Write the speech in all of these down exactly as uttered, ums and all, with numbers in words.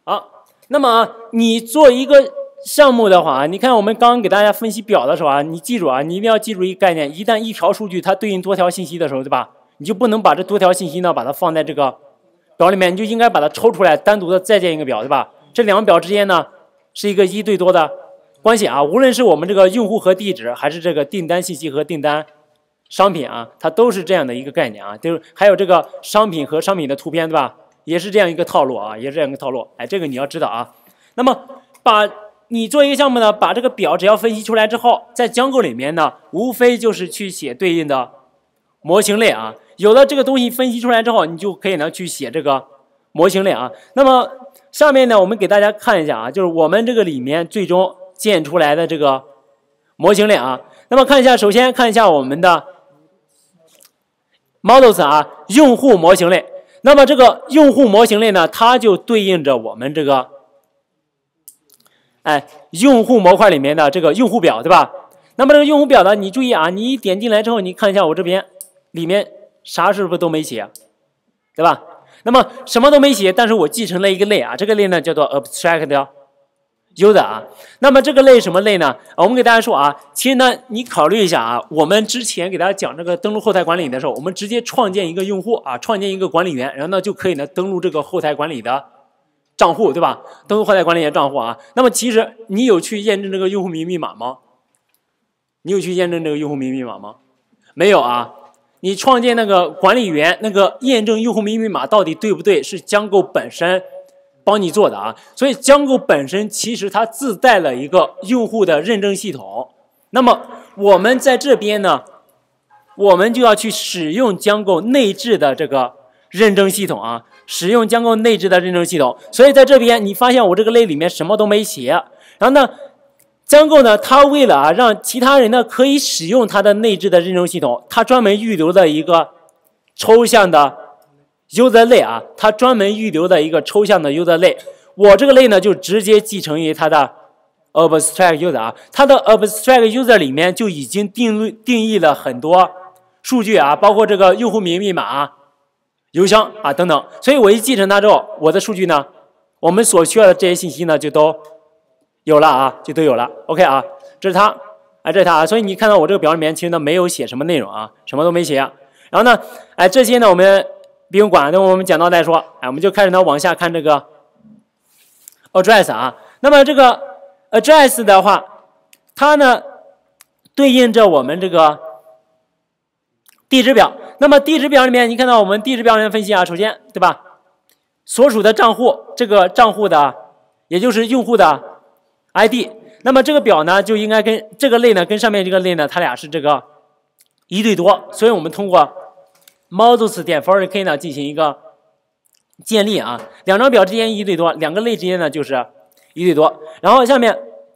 好，那么你做一个项目的话，你看我们刚刚给大家分析表的时候啊，你记住啊，你一定要记住一个概念，一旦一条数据它对应多条信息的时候，对吧？你就不能把这多条信息呢把它放在这个表里面，你就应该把它抽出来，单独的再建一个表，对吧？这两个表之间呢是一个一对多的关系啊，无论是我们这个用户和地址，还是这个订单信息和订单商品啊，它都是这样的一个概念啊，就是还有这个商品和商品的图片，对吧？也是这样一个套路啊，也是这样一个套路。哎，这个你要知道啊。那么把你做一个项目呢，把这个表只要分析出来之后，在Django里面呢，无非就是去写对应的模型类啊。有了这个东西分析出来之后，你就可以呢去写这个模型类啊。那么下面呢，我们给大家看一下啊，就是我们这个里面最终建出来的这个模型类啊。那么看一下，首先看一下我们的 models 啊，用户模型类。那么这个用户模型类呢，它就对应着我们这个，哎，用户模块里面的这个用户表，对吧？那么这个用户表呢，你注意啊，你一点进来之后，你看一下我这边里面啥是不是都没写，对吧？那么什么都没写，但是我继承了一个类啊，这个类呢叫做 abstract user 啊。那么这个类什么类呢？我们给大家说啊，其实呢，你考虑一下啊，我们之前给大家讲这个登录后台管理的时候，我们直接创建一个用户啊，创建一个管理员，然后呢就可以呢登录这个后台管理的账户，对吧？登录后台管理的账户啊。那么其实你有去验证这个用户名密码吗？你有去验证这个用户名密码吗？没有啊。你创建那个管理员那个验证用户名密码到底对不对，是Django本身帮你做的啊。所以Django本身其实它自带了一个用户的认证系统。那么我们在这边呢，我们就要去使用Django内置的这个认证系统啊，使用Django内置的认证系统。所以在这边你发现我这个类里面什么都没写，然后呢Django呢，它为了啊让其他人呢可以使用它的内置的认证系统，它专门预留了一个抽象的 user 类啊，它专门预留的一个抽象的 user 类。我这个类呢就直接继承于它的 abstract user 啊，它的 abstract user 里面就已经定定义了很多数据啊，包括这个用户名密码、邮箱啊等等。所以我一继承它之后，我的数据呢，我们所需要的这些信息呢就都有了啊，就都有了。OK 啊，这是它，哎，这是它啊。所以你看到我这个表里面其实呢没有写什么内容啊，什么都没写。然后呢，哎，这些呢我们不用管，等我们讲到再说。哎，我们就开始呢往下看这个 address 啊。那么这个 address 的话，它呢对应着我们这个地址表。那么地址表里面，你看到我们地址表里面分析啊，首先对吧，所属的账户，这个账户的也就是用户的I D， 那么这个表呢就应该跟这个类呢跟上面这个类呢，它俩是这个一对多，所以我们通过 models 点 for k 呢进行一个建立啊，两张表之间一对多，两个类之间呢就是一对多。然后下面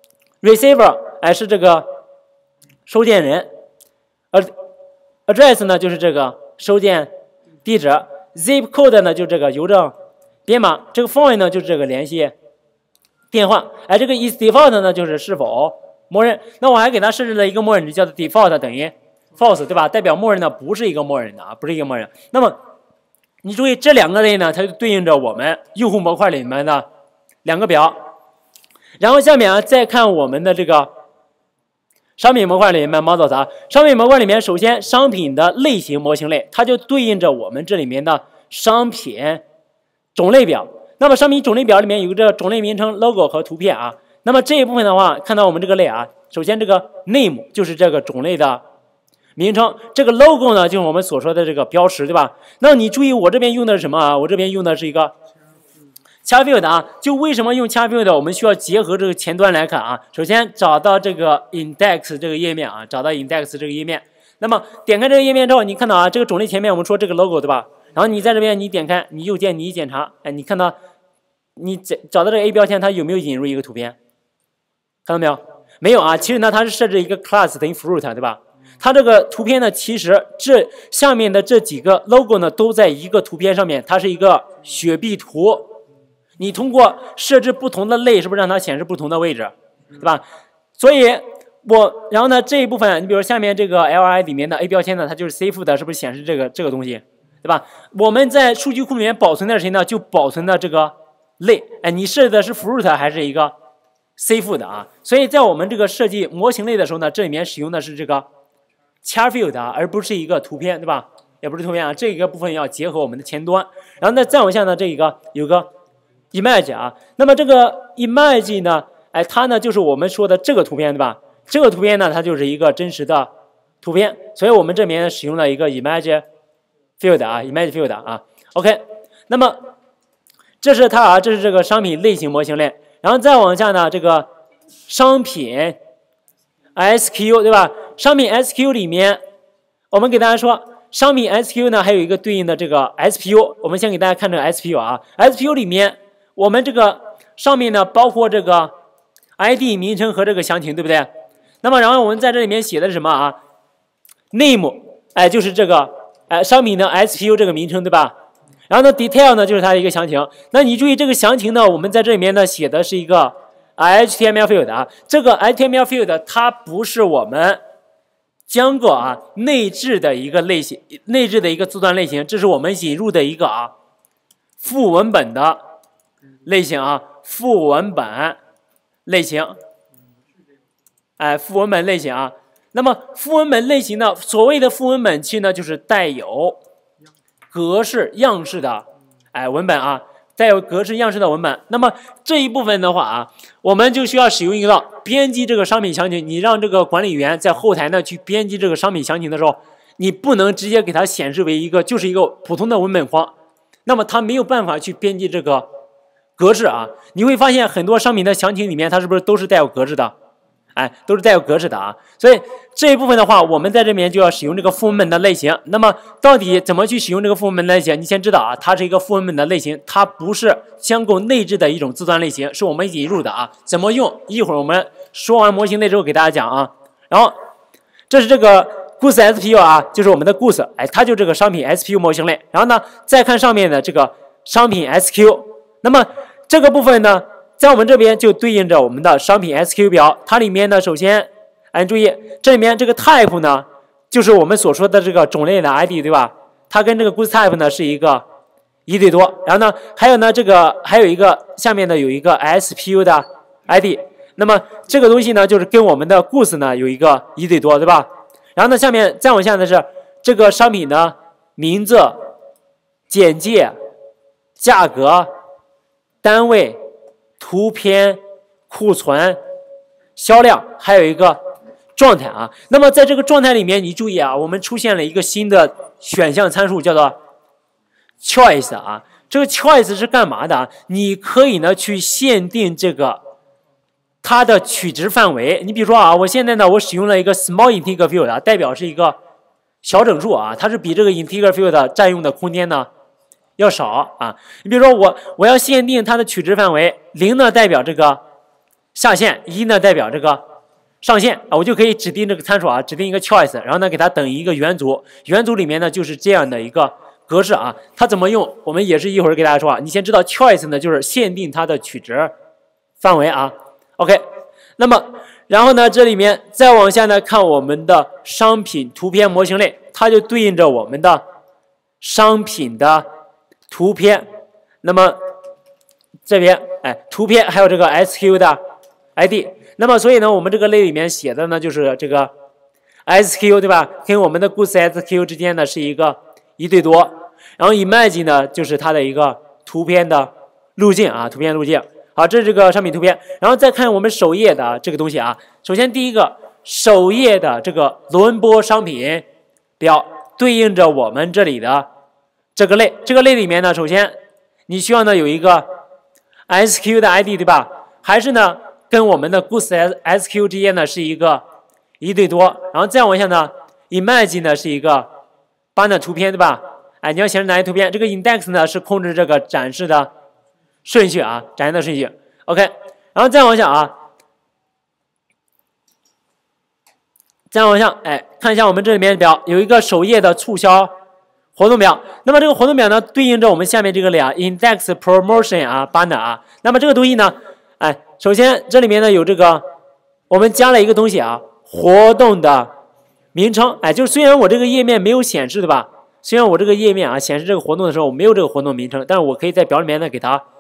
receiver 哎是这个收件人，而 address 呢就是这个收件地址 ，zip code 呢就是这个邮政编码，这个 phone 呢就是这个联系电话，哎，这个 is default 呢就是是否默认。那我还给它设置了一个默认值，叫做 default 等于 false， 对吧？代表默认呢不是一个默认的啊，不是一个默认。那么你注意这两个类呢，它就对应着我们用户模块里面的两个表。然后下面啊，再看我们的这个商品模块里面 models 啊，商品模块里面首先商品的类型模型类，它就对应着我们这里面的商品种类表。那么商品种类表里面有这个种类名称、logo 和图片啊。那么这一部分的话，看到我们这个类啊，首先这个 name 就是这个种类的名称，这个 logo 呢就是我们所说的这个标识，对吧？那你注意我这边用的是什么啊？我这边用的是一个 char field 啊。就为什么用 char field？ 我们需要结合这个前端来看啊。首先找到这个 index 这个页面啊，找到 index 这个页面。那么点开这个页面之后，你看到啊，这个种类前面我们说这个 logo 对吧？然后你在这边你点开，你右键你一检查，哎，你看到你找到这个 A 标签，它有没有引入一个图片？看到没有？没有啊。其实呢，它是设置一个 class 等于 fruit， 对吧？它这个图片呢，其实这下面的这几个 logo 呢，都在一个图片上面，它是一个雪碧图。你通过设置不同的类，是不是让它显示不同的位置，对吧？所以我然后呢这一部分，你比如下面这个 L I 里面的 A 标签呢，它就是 safe 的，是不是显示这个这个东西？对吧？我们在数据库里面保存的是谁呢？就保存的这个类，哎，你设置的是 fruit 还是一个 cfood 啊？所以在我们这个设计模型类的时候呢，这里面使用的是这个 char field 啊，而不是一个图片，对吧？也不是图片啊，这个部分要结合我们的前端。然后呢，再往下呢，这一个有个 image 啊，那么这个 image 呢，哎，它呢就是我们说的这个图片，对吧？这个图片呢，它就是一个真实的图片，所以我们这边使用了一个 image field 啊 ，image field 啊 ，OK。那么这是它啊，这是这个商品类型模型类，然后再往下呢，这个商品 S Q 对吧？商品 S Q 里面，我们给大家说，商品 S Q 呢还有一个对应的这个 S P U， 我们先给大家看这个 S P U 啊 ，S P U 里面我们这个上面呢包括这个 I D 名称和这个详情，对不对？那么然后我们在这里面写的是什么啊 ？name， 哎，就是这个哎商品的 S P U 这个名称，对吧？然后呢 ，detail 呢就是它的一个详情。那你注意这个详情呢，我们在这里面呢写的是一个 H T M L field 啊。这个 H T M L field 它不是我们Django啊内置的一个类型，内置的一个字段类型，这是我们引入的一个啊副文本的类型啊，副文本类型。哎，副文本类型啊，那么副文本类型呢，所谓的副文本器呢，就是带有格式样式的哎文本啊，带有格式样式的文本。那么这一部分的话啊，我们就需要使用一个编辑这个商品详情。你让这个管理员在后台呢去编辑这个商品详情的时候，你不能直接给它显示为一个就是一个普通的文本框，那么它没有办法去编辑这个格式啊。你会发现很多商品的详情里面，它是不是都是带有格式的？哎，都是带有格式的啊，所以这一部分的话，我们在这边就要使用这个副文本的类型。那么，到底怎么去使用这个副文本类型？你先知道啊，它是一个副文本的类型，它不是Django内置的一种字段类型，是我们引入的啊。怎么用？一会儿我们说完模型类之后给大家讲啊。然后，这是这个 Goose S P U 啊，就是我们的 Goose， 哎，它就这个商品 S P U 模型类。然后呢，再看上面的这个商品 S Q， 那么这个部分呢？在我们这边就对应着我们的商品 S Q 表，它里面呢，首先，哎，注意这里面这个 type 呢，就是我们所说的这个种类的 I D， 对吧？它跟这个 Goose type 呢是一个一对多，然后呢，还有呢这个还有一个下面呢有一个 S P U 的 I D， 那么这个东西呢就是跟我们的 Goose 呢有一个一对多，对吧？然后呢下面再往下呢是这个商品的名字、简介、价格、单位。图片、库存、销量，还有一个状态啊。那么在这个状态里面，你注意啊，我们出现了一个新的选项参数，叫做 choice 啊。这个 choice 是干嘛的啊？你可以呢去限定这个它的取值范围。你比如说啊，我现在呢我使用了一个 small integer field 啊，代表是一个小整数啊，它是比这个 integer field 占用的空间呢要少啊，你比如说我我要限定它的取值范围，零呢代表这个下限，一呢代表这个上限啊，我就可以指定这个参数啊，指定一个 choice， 然后呢给它等于一个元组，元组里面呢就是这样的一个格式啊，它怎么用，我们也是一会儿给大家说啊，你先知道 choice 呢就是限定它的取值范围啊 ，OK， 那么然后呢这里面再往下呢看我们的商品图片模型类，它就对应着我们的商品的图片，那么这边哎，图片还有这个 S Q 的 I D， 那么所以呢，我们这个类里面写的呢就是这个 S Q 对吧？跟我们的 Goose S Q 之间呢是一个一对多，然后 image 呢就是它的一个图片的路径啊，图片路径。好，这是这个商品图片，然后再看我们首页的这个东西啊。首先第一个，首页的这个轮播商品表对应着我们这里的。这个类，这个类里面呢，首先你需要呢有一个 S Q 的 I D 对吧？还是呢跟我们的 Goose S Q 之间呢是一个一对多，然后再往下呢 image 呢是一个banner图片对吧？哎，你要显示哪些图片？这个 index 呢是控制这个展示的顺序啊，展示的顺序。OK， 然后再往下啊，再往下，哎，看一下我们这里面表有一个首页的促销。活动表，那么这个活动表呢，对应着我们下面这个俩 index promotion 啊 banner 啊，那么这个东西呢，哎，首先这里面呢有这个，我们加了一个东西啊，活动的名称，哎，就是虽然我这个页面没有显示对吧？虽然我这个页面啊显示这个活动的时候我没有这个活动名称，但是我可以在表里面呢给它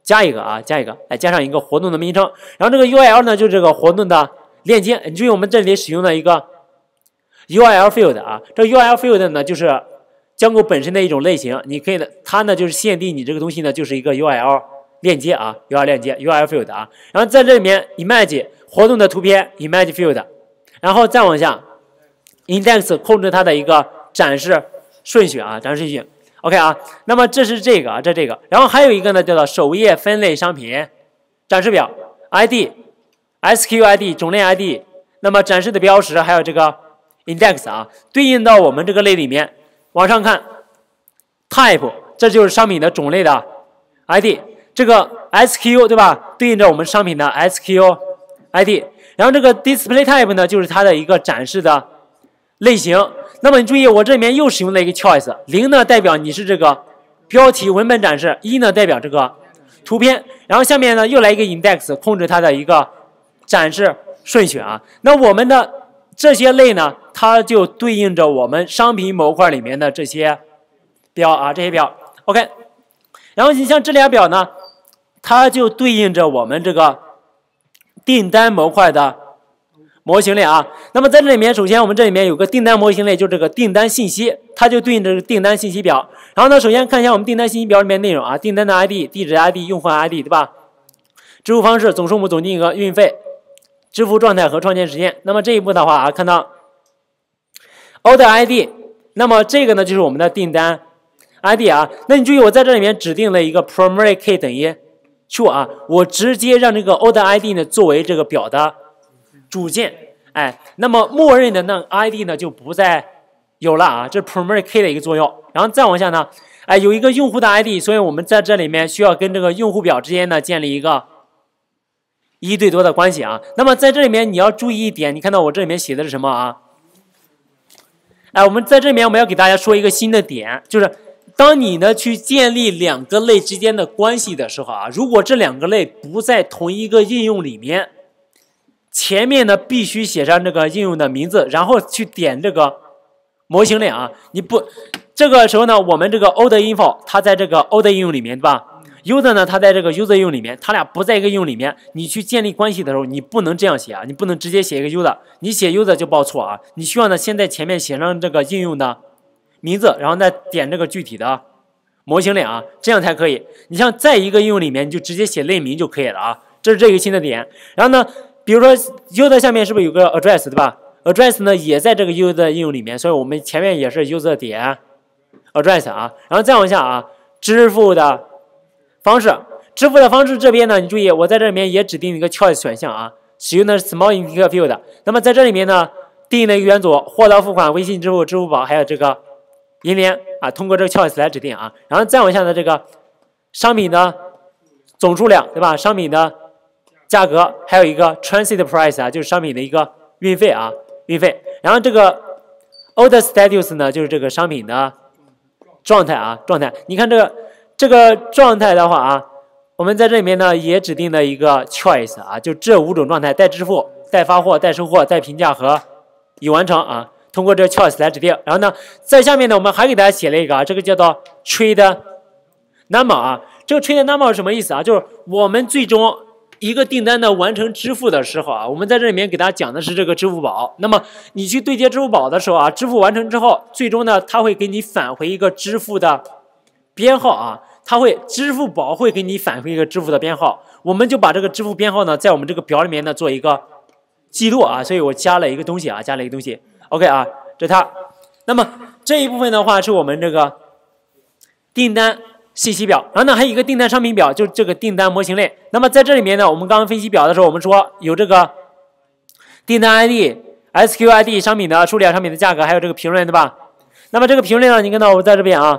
加一个啊，加一个，哎，加上一个活动的名称。然后这个 U R L 呢，就是这个活动的链接。你注意，我们这里使用了一个 U R L field 啊，这 U R L field 呢，就是Django 本身的一种类型。你可以呢，它呢就是限定你这个东西呢，就是一个 U R L 链接啊 ，U R L 链接 U R L field 啊。然后在这里面 image 活动的图片 image field， 然后再往下 index 控制它的一个展示顺序啊，展示顺序。OK 啊，那么这是这个啊，这这个，然后还有一个呢，叫做首页分类商品展示表 I D、S Q I D 种类 I D， 那么展示的标识还有这个 index 啊，对应到我们这个类里面，往上看 type， 这就是商品的种类的 I D， 这个 S Q 对吧？对应着我们商品的 S Q I D， 然后这个 display type 呢，就是它的一个展示的类型。那么你注意，我这里面又使用了一个 choice， 零呢代表你是这个标题文本展示，一呢代表这个图片，然后下面呢又来一个 index 控制它的一个展示顺序啊。那我们的这些类呢，它就对应着我们商品模块里面的这些表啊，这些表 OK。然后你像这俩表呢，它就对应着我们这个订单模块的模型类啊。那么在这里面，首先我们这里面有个订单模型类，就这个订单信息，它就对应着订单信息表。然后呢，首先看一下我们订单信息表里面内容啊，订单的 I D、地址 I D、用户 I D， 对吧？支付方式、总数目、总金额、运费、支付状态和创建时间。那么这一步的话啊，看到 Order I D， 那么这个呢就是我们的订单 I D 啊。那你注意，我在这里面指定了一个 primary key 等于 true 啊，我直接让这个 Order I D 呢作为这个表的主件，哎，那么默认的那 I D 呢就不再有了啊，这是 primary key 的一个作用。然后再往下呢，哎，有一个用户的 I D， 所以我们在这里面需要跟这个用户表之间呢建立一个一对多的关系啊。那么在这里面你要注意一点，你看到我这里面写的是什么啊？哎，我们在这里面我们要给大家说一个新的点，就是当你呢去建立两个类之间的关系的时候啊，如果这两个类不在同一个应用里面，前面呢必须写上这个应用的名字，然后去点这个模型类啊。你不这个时候呢，我们这个 order info 它在这个 order 应用里面，对吧 ？user 呢它在这个 user 应用里面，它俩不在一个应用里面。你去建立关系的时候，你不能这样写啊，你不能直接写一个 user， 你写 user 就报错啊。你需要呢先在前面写上这个应用的名字，然后再点这个具体的模型类啊，这样才可以。你像在一个应用里面，你就直接写类名就可以了啊。这是这个新的点。然后呢，比如说 user 下面是不是有个 address 对吧 ？address 呢也在这个 user 应用里面，所以我们前面也是 user 点 address 啊。然后再往下啊，支付的方式，支付的方式这边呢，你注意，我在这里面也指定一个 choice 选项啊，使用的是 small integer field。那么在这里面呢，定义了一个元组，货到付款、微信支付、支付宝，还有这个银联啊，通过这个 choice 来指定啊。然后再往下的这个商品的总数量，对吧？商品的价格，还有一个 transit price 啊，就是商品的一个运费啊，运费。然后这个 order status 呢，就是这个商品的状态啊，状态。你看这个这个状态的话啊，我们在这里面呢也指定了一个 choice 啊，就这五种状态：待支付、待发货、待收货、待评价和已完成啊。通过这个 choice 来指定。然后呢，在下面呢，我们还给大家写了一个啊，这个叫做 trade number 啊。这个 trade number 是什么意思啊？就是我们最终一个订单的完成支付的时候啊，我们在这里面给大家讲的是这个支付宝。那么你去对接支付宝的时候啊，支付完成之后，最终呢，它会给你返回一个支付的编号啊，它会支付宝会给你返回一个支付的编号。我们就把这个支付编号呢，在我们这个表里面呢做一个记录啊，所以我加了一个东西啊，加了一个东西。OK 啊，这是它。那么这一部分的话是我们这个订单信息表，然后呢还有一个订单商品表，就是这个订单模型类。那么在这里面呢，我们刚刚分析表的时候，我们说有这个订单 I D、S Q I D、商品的数量、商品的价格，还有这个评论，对吧？那么这个评论呢，你看到我在这边啊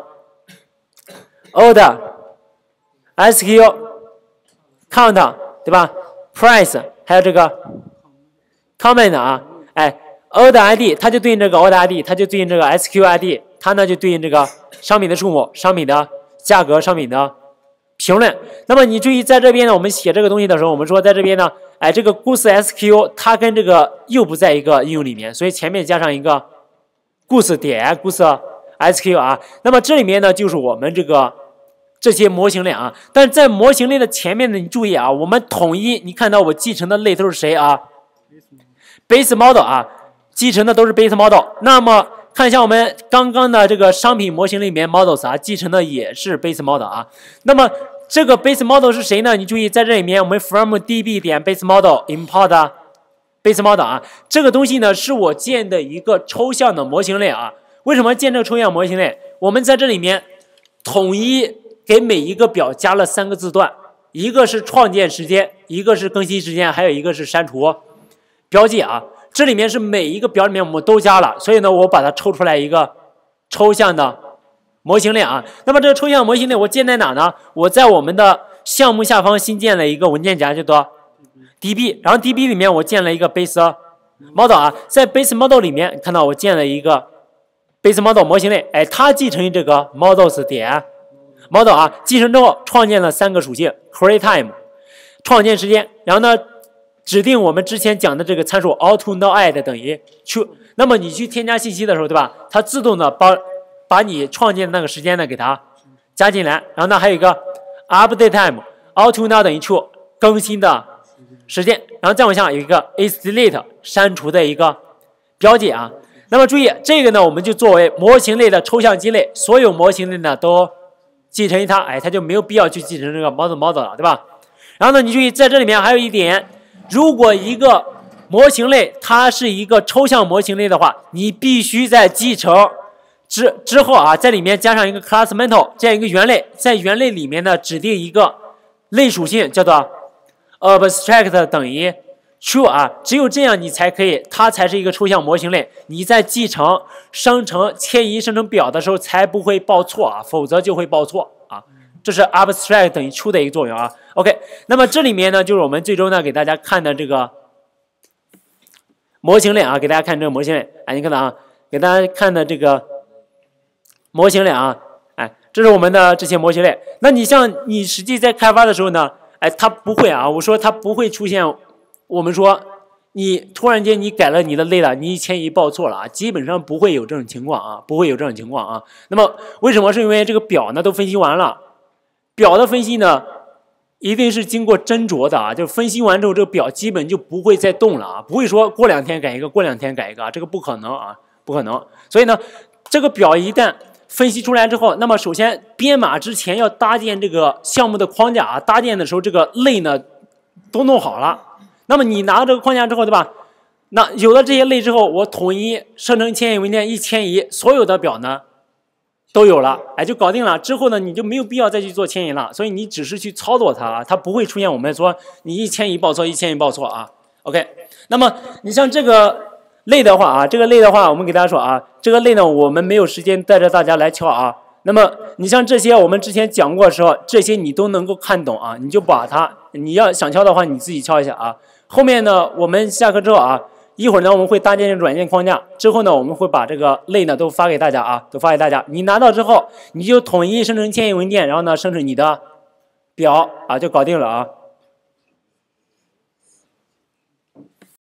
，order、S Q、count， 对吧 ？price， 还有这个 comment 啊，哎。order I D 它就对应这个 order I D， 它就对应这个 S Q I D， 它呢就对应这个商品的数目、商品的价格、商品的评论。那么你注意，在这边呢，我们写这个东西的时候，我们说在这边呢，哎，这个 goose S Q 它跟这个又不在一个应用里面，所以前面加上一个 goose 点 goose S Q 啊。那么这里面呢，就是我们这个这些模型类啊。但是在模型类的前面呢，你注意啊，我们统一，你看到我继承的类都是谁啊 ？base model 啊，继承的都是 base model。那么看一下我们刚刚的这个商品模型里面 models 啊，继承的也是 base model 啊。那么这个 base model 是谁呢？你注意在这里面，我们 from db 点 base model import base model 啊，这个东西呢是我建的一个抽象的模型类啊。为什么建这个抽象模型类？我们在这里面统一给每一个表加了三个字段，一个是创建时间，一个是更新时间，还有一个是删除标记啊。这里面是每一个表里面我们都加了，所以呢，我把它抽出来一个抽象的模型类啊。那么这个抽象模型类我建在哪呢？我在我们的项目下方新建了一个文件夹，叫做 db， 然后 db 里面我建了一个 base model 啊，在 base model 里面看到我建了一个 base model 模型类，哎，它继承于这个 models 点 model 啊，继承之后创建了三个属性 create time 创建时间，然后呢指定我们之前讲的这个参数 auto now add 等于 true， 那么你去添加信息的时候，对吧？它自动的把把你创建的那个时间呢给它加进来，然后呢还有一个 update time auto now 等于 true 更新的时间，然后再往下有一个 is delete 删除的一个标记啊。那么注意这个呢，我们就作为模型类的抽象基类，所有模型类呢都继承于它，哎，它就没有必要去继承这个 model model 了，对吧？然后呢，你注意在这里面还有一点。如果一个模型类它是一个抽象模型类的话，你必须在继承之之后啊，在里面加上一个 class mental 这样一个元类，在元类里面呢指定一个类属性叫做 abstract 等于 true 啊，只有这样你才可以，它才是一个抽象模型类。你在继承、生成、迁移、生成表的时候才不会报错啊，否则就会报错啊。这是 abstract 等于 true 的一个作用啊。OK， 那么这里面呢，就是我们最终呢给大家看的这个模型类啊，给大家看这个模型类。哎，你看到啊，给大家看的这个模型类啊，哎，这是我们的这些模型类。那你像你实际在开发的时候呢，哎，它不会啊，我说它不会出现，我们说你突然间你改了你的类了，你一迁移报错了啊，基本上不会有这种情况啊，不会有这种情况啊。那么为什么？是因为这个表呢都分析完了。表的分析呢，一定是经过斟酌的啊，就分析完之后，这个表基本就不会再动了啊，不会说过两天改一个，过两天改一个啊，这个不可能啊，不可能。所以呢，这个表一旦分析出来之后，那么首先编码之前要搭建这个项目的框架啊，搭建的时候这个类呢都弄好了。那么你拿到这个框架之后，对吧？那有了这些类之后，我统一生成迁移文件一迁移，所有的表呢都有了，哎，就搞定了。之后呢，你就没有必要再去做迁移了，所以你只是去操作它啊，它不会出现我们说你一迁移报错，一迁移报错啊。OK， 那么你像这个类的话啊，这个类的话，我们给大家说啊，这个类呢，我们没有时间带着大家来敲啊。那么你像这些，我们之前讲过的时候，这些你都能够看懂啊，你就把它，你要想敲的话，你自己敲一下啊。后面呢，我们下课之后啊。一会儿呢，我们会搭建软件框架，之后呢，我们会把这个类呢都发给大家啊，都发给大家。你拿到之后，你就统一生成迁移文件，然后呢，生成你的表啊，就搞定了啊。